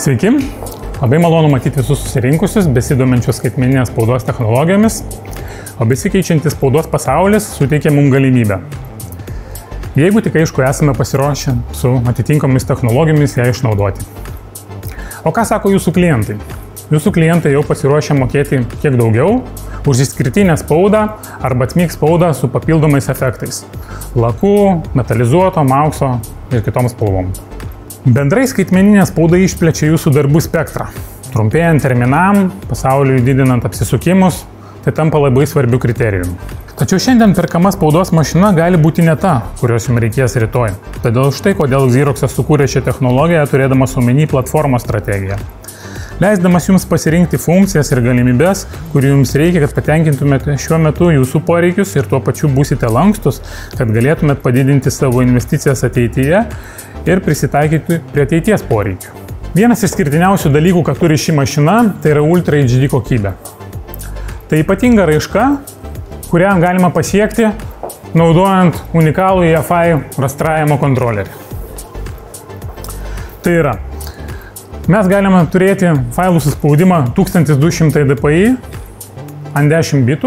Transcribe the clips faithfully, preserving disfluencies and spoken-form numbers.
Sveiki, labai malonu matyti visus susirinkusius, besidominčius skaitmeninės spaudos technologijomis, o besikeičiantis spaudos pasaulis suteikia mums galimybę. Jeigu tik aišku esame pasiruošę su atitinkamomis technologijomis ją išnaudoti. O ką sako jūsų klientai? Jūsų klientai jau pasiruošę mokėti kiek daugiau už išskirtinę spaudą arba Tmig spaudą su papildomais efektais – laku, metalizuotom, aukso ir kitom spalvom. Bendrai skaitmeninė spauda išplečia jūsų darbų spektrą. Trumpėjant terminam, pasauliui didinant apsisukimus, tai tampa labai svarbių kriterijų. Tačiau šiandien perkama spaudos mašina gali būti ne ta, kurios jums reikės rytoj. Todėl štai kodėl Xeroxas sukūrė šią technologiją, turėdamas omeny platformos strategiją. Leisdamas jums pasirinkti funkcijas ir galimybės, kurių jums reikia, kad patenkintumėte šiuo metu jūsų poreikius ir tuo pačiu būsite lankstus, kad galėtumėt padidinti savo investicijas ateityje ir prisitaikyti prie ateities poreikių. Vienas išskirtiniausių dalykų, ką turi ši mašina, tai yra Ultra H D kokybė. Tai ypatinga raiška, kurią galima pasiekti naudojant unikalų E F I rastravimo kontrolerį. Tai yra, mes galime turėti failų suspaudimą tūkstantis du šimtai D P I ant dešimt bitų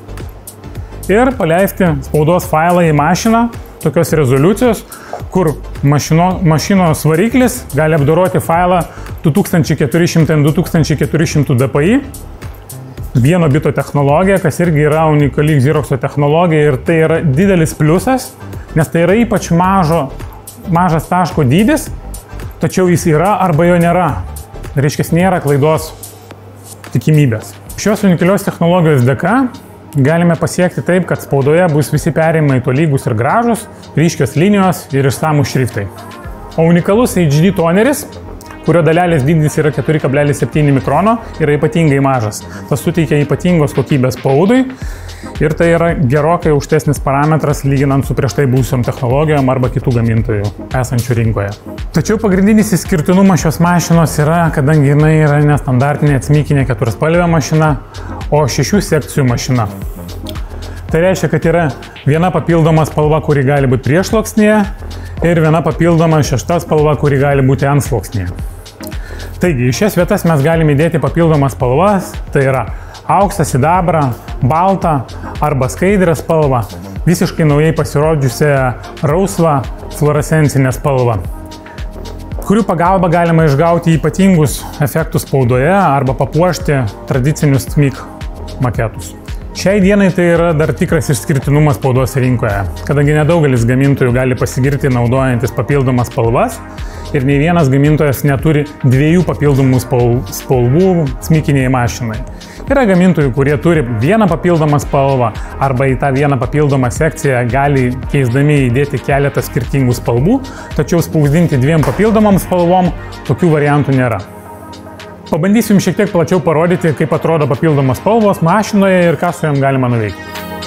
ir paleisti spaudos failą į mašiną tokios rezoliucijos, kur mašino, mašinos variklis gali apdoroti failą du tūkstančiai keturi šimtai ant du tūkstančiai keturi šimtai D P I. Vieno bito technologija, kas irgi yra unikali Xeroxo technologija ir tai yra didelis pliusas, nes tai yra ypač mažo, mažas taško dydis, tačiau jis yra arba jo nėra. Reiškia, nėra klaidos tikimybės. Šios unikalios technologijos dėka galime pasiekti taip, kad spaudoje bus visi perėjimai tolygus ir gražus, ryškios linijos ir išsamūs šriftai. O unikalus H D toneris, kurio dalelės dydis yra keturi kablelis septyni mikrono, yra ypatingai mažas. Tas suteikia ypatingos kokybės spaudui ir tai yra gerokai aukštesnis parametras lyginant su prieš tai būsiom technologijom arba kitų gamintojų esančių rinkoje. Tačiau pagrindinis išskirtinumas šios mašinos yra, kadangi jinai yra nestandartinė cmikinė keturspalvė mašina, o šešių sekcijų mašina. Tai reiškia, kad yra viena papildoma spalva, kuri gali būti priešsluoksnyje ir viena papildoma šešta spalva, kuri gali būti antsluoksnyje. Taigi, į šias vietas mes galime įdėti papildomas spalvas, tai yra auksą, sidabrą, baltą arba skaidrę spalvą, visiškai naujai pasirodžiusią rausvą fluorescencinę spalvą, kurių pagalba galima išgauti ypatingus efektus spaudoje arba papuošti tradicinius Tmig maketus. Šiai dienai tai yra dar tikras išskirtinumas spaudos rinkoje, kadangi nedaugelis gamintojų gali pasigirti naudojantis papildomas spalvas ir nei vienas gamintojas neturi dviejų papildomų spalvų smikiniai mašinai. Yra gamintojų, kurie turi vieną papildomą spalvą arba į tą vieną papildomą sekciją gali keisdami įdėti keletą skirtingų spalvų, tačiau spausdinti dviem papildomam spalvom tokių variantų nėra. Pabandysiu jums šiek tiek plačiau parodyti, kaip atrodo papildomos spalvos mašinoje ir ką su jom galima nuveikti.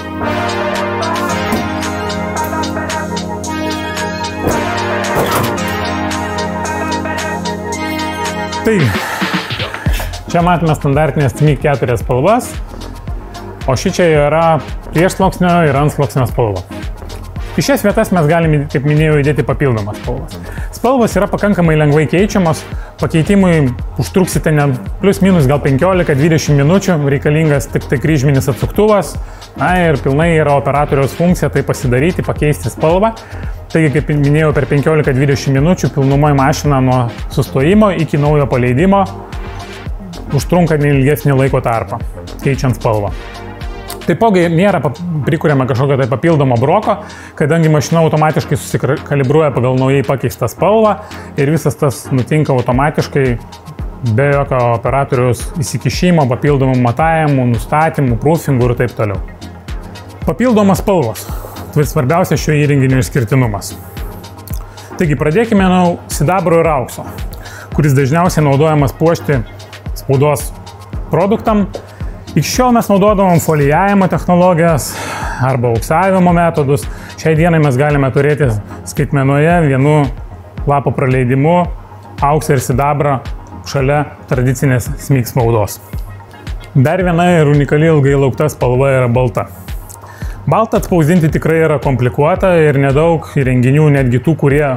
Tai, čia matome standartinės Tmig keturias spalvas, o ši čia yra priešsluoksnio ir antsluoksnio spalva. Į šias vietas mes galime, kaip minėjau, įdėti papildomas spalvas. Spalvos yra pakankamai lengvai keičiamos, pakeitimui užtruksite ne plus minus gal penkiolika dvidešimt minučių, reikalingas tik tai kryžminis atsuktuvas, na ir pilnai yra operatoriaus funkcija tai pasidaryti, pakeisti spalvą. Taigi, kaip minėjau, per penkiolika dvidešimt minučių pilnumoje mašina nuo sustojimo iki naujo paleidimo užtrunka neilgesnį laiko tarpą, keičiant spalvą. Taipogi nėra prikuriama kažkokio tai papildomo broko, kadangi mašina automatiškai susikalibruoja pagal naujai pakeistą spalvą ir visas tas nutinka automatiškai be jokio operatoriaus įsikišimo, papildomų matavimų, nustatymų, proofingų ir taip toliau. Papildomas spalvos. Tai svarbiausia šio įrenginio išskirtinumas. Taigi pradėkime nuo sidabro ir aukso, kuris dažniausiai naudojamas puošti spaudos produktam. Iki šiol mes naudodavom folijavimo technologijas arba auksavimo metodus. Šiai dienai mes galime turėti skaitmenoje vienu lapo praleidimu auksą ir sidabrą šalia tradicinės Tmig spaudos. Dar viena ir unikali ilgai laukta spalva yra balta. Baltą atspausdinti tikrai yra komplikuota ir nedaug įrenginių, netgi tų, kurie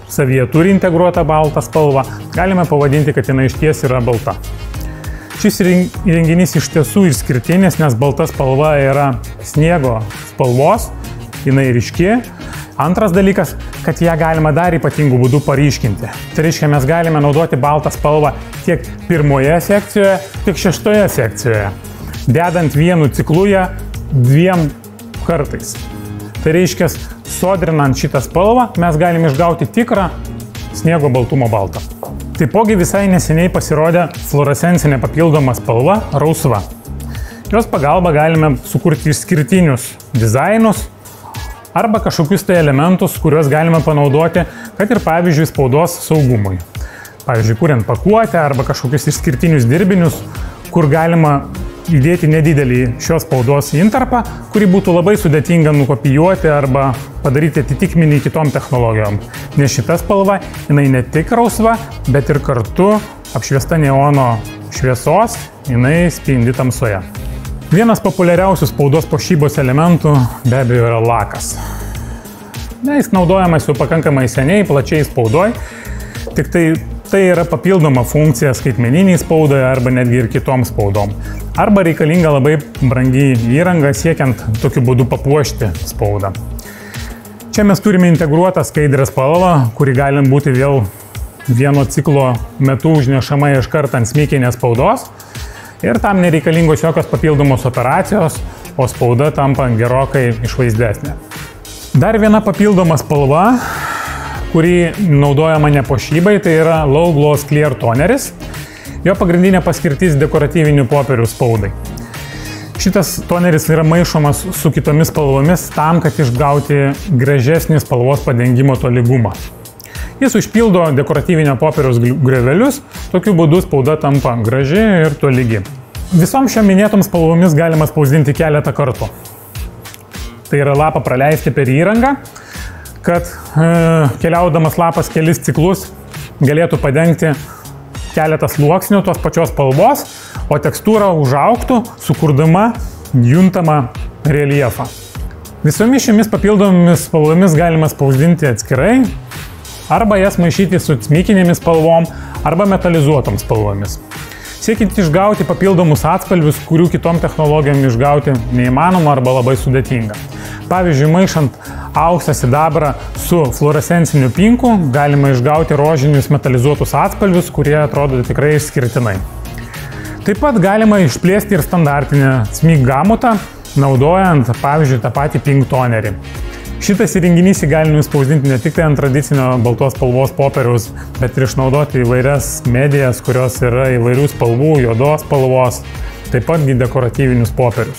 savyje turi integruotą baltą spalvą, galime pavadinti, kad jinai išties yra balta. Šis įrenginys iš tiesų išskirtinis, nes balta spalva yra sniego spalvos, jinai ryški. Antras dalykas, kad ją galima dar ypatingų būdų paryškinti. Tai reiškia, mes galime naudoti baltą spalvą tiek pirmoje sekcijoje, tiek šeštoje sekcijoje, dedant vienu ciklu ją dviem kartais. Tai reiškia, sodrinant šitą spalvą, mes galime išgauti tikrą sniego baltumo baltą. Taipogi visai neseniai pasirodė fluorescencinė papildoma spalva rausva. Jos pagalba galime sukurti išskirtinius dizainus arba kažkokius tai elementus, kuriuos galime panaudoti, kad ir pavyzdžiui spaudos saugumui. Pavyzdžiui, kuriant pakuotę arba kažkokius išskirtinius dirbinius, kur galima įdėti nedidelį šios spaudos intarpą, kurį būtų labai sudėtinga nukopijuoti arba padaryti atitikmenį kitom technologijom. Nes šita spalva, jinai ne tik rausva, bet ir kartu apšviesta neono šviesos, jinai spindi tamsoje. Vienas populiariausių spaudos puošybos elementų be abejo yra lakas. Ne, jis naudojamas jau pakankamai seniai, plačiai spaudoj, tik tai tai yra papildoma funkcija skaitmeniniai spaudai arba netgi ir kitom spaudom. Arba reikalinga labai brangi įranga siekiant tokiu būdu papuošti spaudą. Čia mes turime integruotą skaidrę spalvą, kuri gali būti vėl vieno ciklo metu užnešama iš karto ant smykinės spaudos. Ir tam nereikalingos jokios papildomos operacijos, o spauda tampa gerokai išvaizdesnė. Dar viena papildoma spalva, kuri naudojama ne puošybai, tai yra Low Gloss Clear toneris. Jo pagrindinė paskirtis dekoratyvinių popierių spaudai. Šitas toneris yra maišomas su kitomis spalvomis tam, kad išgauti gražesnį spalvos padengimo tolygumą. Jis užpildo dekoratyvinio popieriaus griovelius, tokiu būdu spauda tampa graži ir tolygi. Visom šiom minėtoms spalvomis galima spausdinti keletą kartų. Tai yra lapą praleisti per įrangą, kad e, keliaudamas lapas kelis ciklus galėtų padengti keletą sluoksnių tos pačios spalvos, o tekstūra užaugtų, sukurdama juntamą reljefą. Visomis šiomis papildomomis spalvomis galima spausdinti atskirai, arba jas maišyti su smykinėmis spalvom arba metalizuotom spalvomis. Siekiant išgauti papildomus atspalvius, kurių kitom technologijom išgauti neįmanoma arba labai sudėtinga. Pavyzdžiui, maišant auksą sidabrą su fluorescenciniu pinku, galima išgauti rožinius metalizuotus atspalvius, kurie atrodo tikrai išskirtinai. Taip pat galima išplėsti ir standartinę smyg gamutą, naudojant, pavyzdžiui, tą patį pink tonerį. Šitas įrenginys įgalina spausdinti ne tik tai ant tradicinio baltos spalvos popieriaus, bet ir išnaudoti įvairias medijas, kurios yra įvairių spalvų, juodos spalvos, taip pat dekoratyvinius popierius.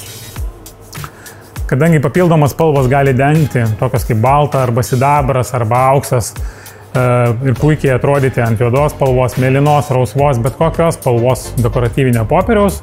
Kadangi papildomas spalvos gali dengti, tokios kaip balta arba sidabras arba auksas, ir puikiai atrodyti ant juodos spalvos, mėlynos, rausvos, bet kokios spalvos dekoratyvinio popieriaus,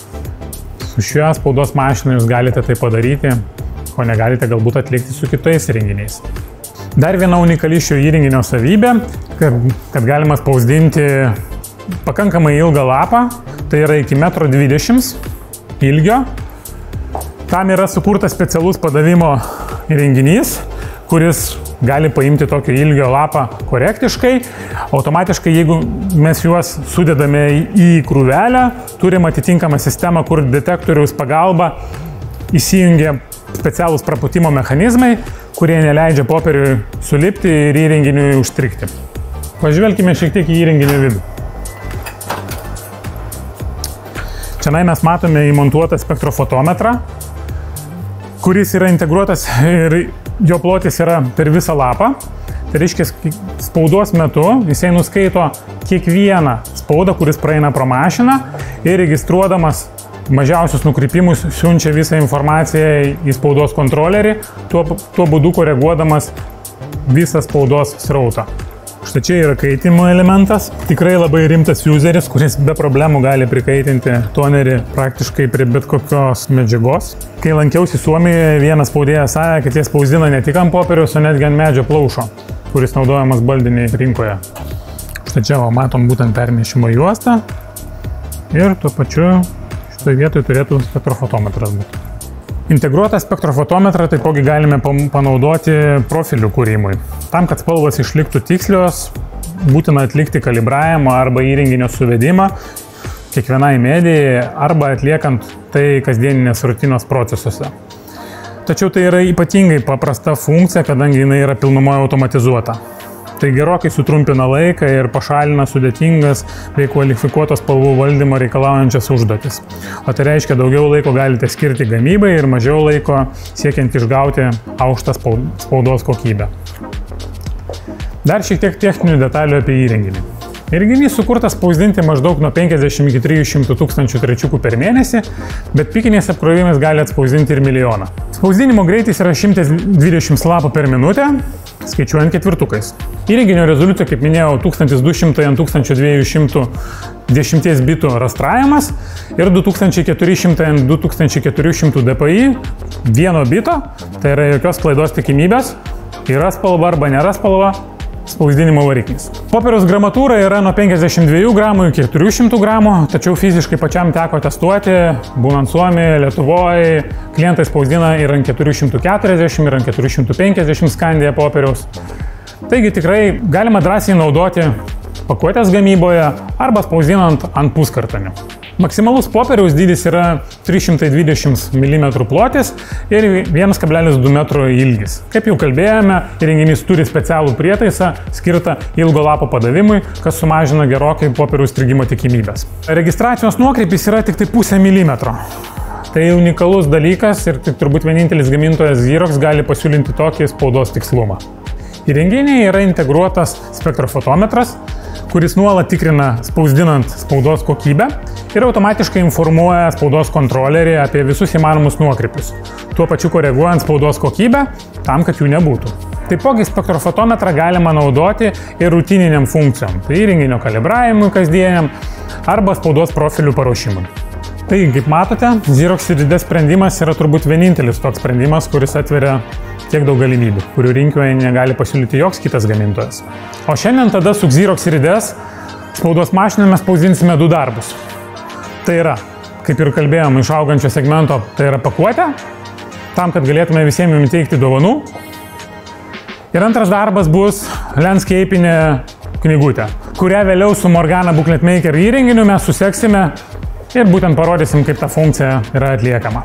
su šiuo spaudos mašinu jūs galite tai padaryti, ko negalite galbūt atlikti su kitais įrenginiais. Dar viena unikali šio įrenginio savybė, kad, kad galima spausdinti pakankamai ilgą lapą, tai yra iki metro dvidešimt ilgio. Tam yra sukurtas specialus padavimo įrenginys, kuris gali paimti tokio ilgio lapą korektiškai. Automatiškai, jeigu mes juos sudedame į krūvelę, turim atitinkamą sistemą, kur detektoriaus pagalba įsijungia specialūs prapūtimo mechanizmai, kurie neleidžia popieriui sulipti ir įrenginiui užstrigti. Pažvelkime šiek tiek į įrenginio vidų. Čia mes matome įmontuotą spektrofotometrą, kuris yra integruotas ir jo plotis yra per visą lapą. Tai reiškia, spaudos metu jisai nuskaito kiekvieną spaudą, kuris praeina pro mašiną ir registruodamas mažiausius nukrypimus siunčia visą informaciją į spaudos kontrolerį, tuo, tuo būdu koreguodamas visą spaudos srautą. Štai čia yra kaitimo elementas, tikrai labai rimtas useris, kuris be problemų gali prikaitinti tonerį praktiškai prie bet kokios medžiagos. Kai lankiausi Suomijoje, vienas spaudėjas sakė, kad jie spausdina ne tik ant popieriaus, o netgi ant medžio plaušo, kuris naudojamas baldiniai rinkoje. Štai čia va, matom būtent pernešimo juostą ir tuo pačiu šitoje vietoje turėtų spektrofotometras būti. Integruotą spektrofotometrą taipogi galime panaudoti profilių kūrimui. Tam, kad spalvos išliktų tikslios, būtina atlikti kalibravimą arba įrenginio suvedimą kiekvienai medijai arba atliekant tai kasdieninės rutinos procesuose. Tačiau tai yra ypatingai paprasta funkcija, kadangi jinai yra pilnumoje automatizuota. Tai gerokai sutrumpina laiką ir pašalina sudėtingas bei kvalifikuotos spalvų valdymo reikalaujančias užduotis. O tai reiškia, daugiau laiko galite skirti gamybai ir mažiau laiko siekiant išgauti aukštą spaudos kokybę. Dar šiek tiek techninių detalių apie įrenginį. Įrenginys sukurtas spausdinti maždaug nuo penkiasdešimt iki trijų šimtų tūkstančių trečiukų per mėnesį, bet pikiniais apkrovimais gali atspausdinti ir milijoną. Spausdinimo greitis yra šimtas dvidešimt lapų per minutę, skaičiuojant ketvirtukais. Įrenginio rezoliucija, kaip minėjau, tūkstantis du šimtai ant tūkstančio dviejų šimtų dešimt bitų rastravimas ir du tūkstančiai keturi šimtai ant du tūkstančiai keturių šimtų dpi vieno bito, tai yra jokios klaidos tikimybės, yra spalva arba nėra spalva, spausdinimo variklis. Popieriaus gramatūra yra nuo penkiasdešimt dviejų gramų iki keturių šimtų gramų, tačiau fiziškai pačiam teko testuoti, būnant Suomijoje, Lietuvoje, klientai spausdina ir ant keturių šimtų keturiasdešimt, ir ant keturių šimtų penkiasdešimt skandėje popieriaus. Taigi tikrai galima drąsiai naudoti pakuotės gamyboje arba spausdinant ant puskartonių. Maksimalus popieriaus dydis yra trys šimtai dvidešimt milimetrų plotis ir vienas kablelis du metro ilgis. Kaip jau kalbėjome, įrenginys turi specialų prietaisą skirtą ilgo lapo padavimui, kas sumažina gerokai popieriaus strigimo tikimybės. Registracijos nuokrypis yra tik tai pusę milimetro. Tai unikalus dalykas ir tik turbūt vienintelis gamintojas Xerox gali pasiūlyti tokį spaudos tikslumą. Įrenginyje yra integruotas spektrofotometras, kuris nuolat tikrina spausdinant spaudos kokybę ir automatiškai informuoja spaudos kontrolerį apie visus įmanomus nuokrypius, tuo pačiu koreguojant spaudos kokybę tam, kad jų nebūtų. Taipogi spektrofotometrą galima naudoti ir rutininiam funkcijom, tai įrenginio kalibravimui kasdieniam arba spaudos profilių paruošimui. Taigi, kaip matote, Xerox ir D sprendimas yra turbūt vienintelis toks sprendimas, kuris atveria tiek daug galimybių, kurių rinkoje negali pasiūlyti joks kitas gamintojas. O šiandien tada su Xerox ir D spaudos mašinomis mes spausdinsime du darbus. Tai yra, kaip ir kalbėjom, iš augančio segmento, tai yra pakuotė, tam, kad galėtume visiems jums teikti dovanų. Ir antras darbas bus landscapinė knygutė, kurią vėliau su Morgana Booklet Maker įrenginiu mes suseksime ir būtent parodysim, kaip ta funkcija yra atliekama.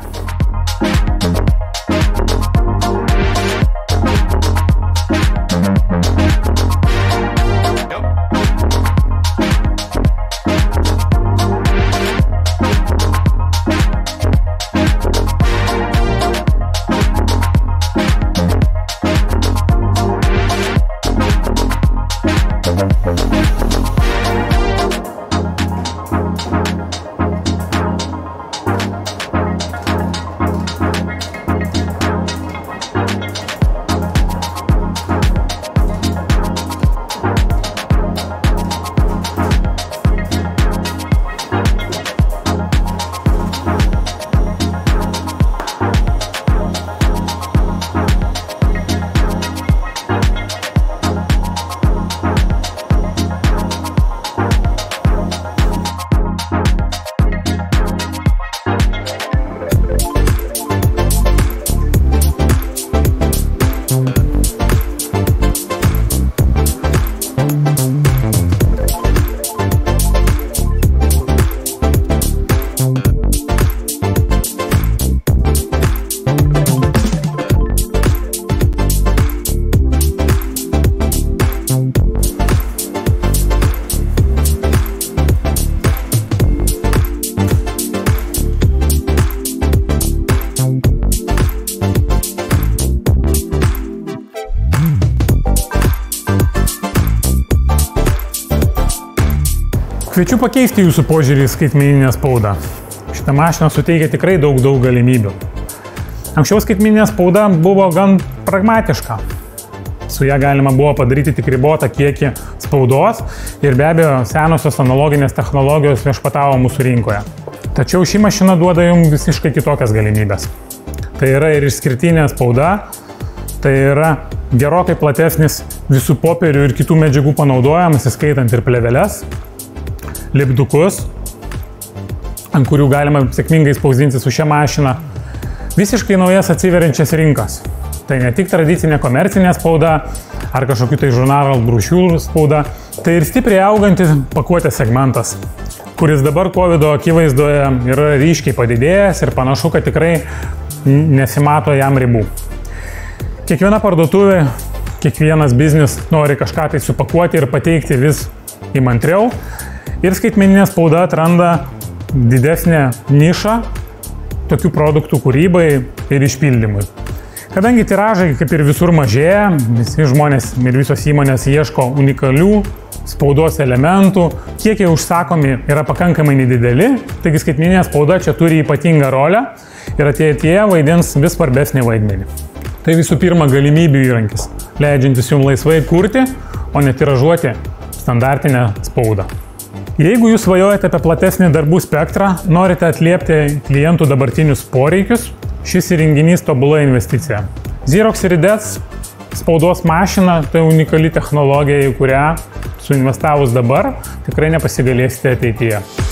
Kviečiu pakeisti jūsų požiūrį į skaitmeninę spaudą. Šitą mašiną suteikia tikrai daug, daug galimybių. Anksčiau skaitmeninė spauda buvo gan pragmatiška. Su ją galima buvo padaryti tik ribotą kiekį spaudos ir be abejo senosios analoginės technologijos viešpatavo mūsų rinkoje. Tačiau ši mašina duoda jums visiškai kitokias galimybės. Tai yra ir išskirtinė spauda, tai yra gerokai platesnis visų popierių ir kitų medžiagų panaudojimas, įskaitant ir plėveles, lipdukus, ant kurių galima sėkmingai spausdinti su šia mašina. visiškai naujas atsiveriančias rinkas. Tai ne tik tradicinė komercinė spauda ar kažkokių tai žurnalų brošiūrų spauda, tai ir stipriai augantis pakuotės segmentas, kuris dabar kovido akivaizdoje yra ryškiai padidėjęs ir panašu, kad tikrai nesimato jam ribų. Kiekviena parduotuvė, kiekvienas biznis nori kažką tai supakuoti ir pateikti vis įmantriau ir skaitmeninė spauda atranda didesnę nišą tokių produktų kūrybai ir išpildymui. Kadangi tiražai kaip ir visur mažėja, visi žmonės ir visos įmonės ieško unikalių spaudos elementų, kiekiai užsakomi yra pakankamai nedideli, taigi skaitmeninė spauda čia turi ypatingą rolę ir ateityje vaidins vis svarbesnį vaidmenį. Tai visų pirma galimybių įrankis, leidžiantis jums laisvai kurti, o ne tiražuoti standartinę spaudą. Jeigu jūs svajojate apie platesnį darbų spektrą, norite atliepti klientų dabartinius poreikius, šis įrenginys tobula investicija. Xerox Iridets spaudos mašina tai unikali technologija, į kurią suinvestavus dabar tikrai nepasigalėsite ateityje.